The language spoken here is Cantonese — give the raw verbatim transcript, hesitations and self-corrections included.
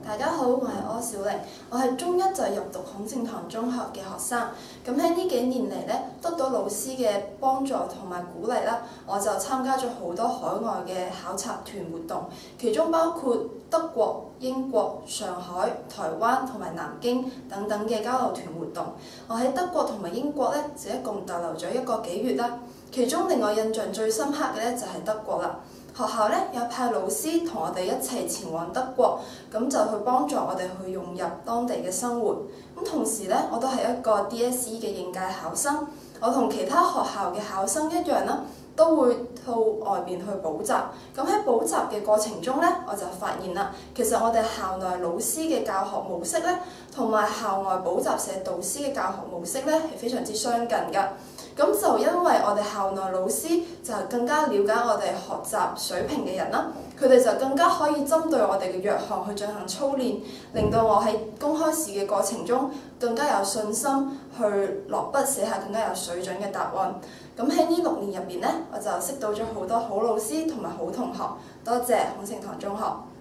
大家好，我係柯小玲，我係中一就入讀孔聖堂中學嘅學生。咁喺呢幾年嚟咧，得到老師嘅幫助同埋鼓勵啦，我就參加咗好多海外嘅考察團活動，其中包括德國、英國、上海、台灣同埋南京等等嘅交流團活動。我喺德國同埋英國咧，就一共逗留咗一個幾月啦。其中令我印象最深刻嘅咧就係德國啦。學校咧有派老師同我哋一齊前往德國，咁就去幫助我哋去融入當地嘅生活。咁同時咧，我都係一個 D S E 嘅應屆考生，我同其他學校嘅考生一樣啦，都會到外邊去補習。咁喺補習嘅過程中咧，我就發現啦，其實我哋校內老師嘅教學模式咧，同埋校外補習社導師嘅教學模式咧，係非常之相近㗎。咁就因為我哋校內老師就更加了解我哋學習水平嘅人啦，佢哋就更加可以針對我哋嘅弱項去進行操練，令到我喺公開試嘅過程中更加有信心去落筆寫下更加有水準嘅答案。咁喺呢六年入邊呢，我就識到咗好多好老師同埋好同學，多謝孔聖堂中學。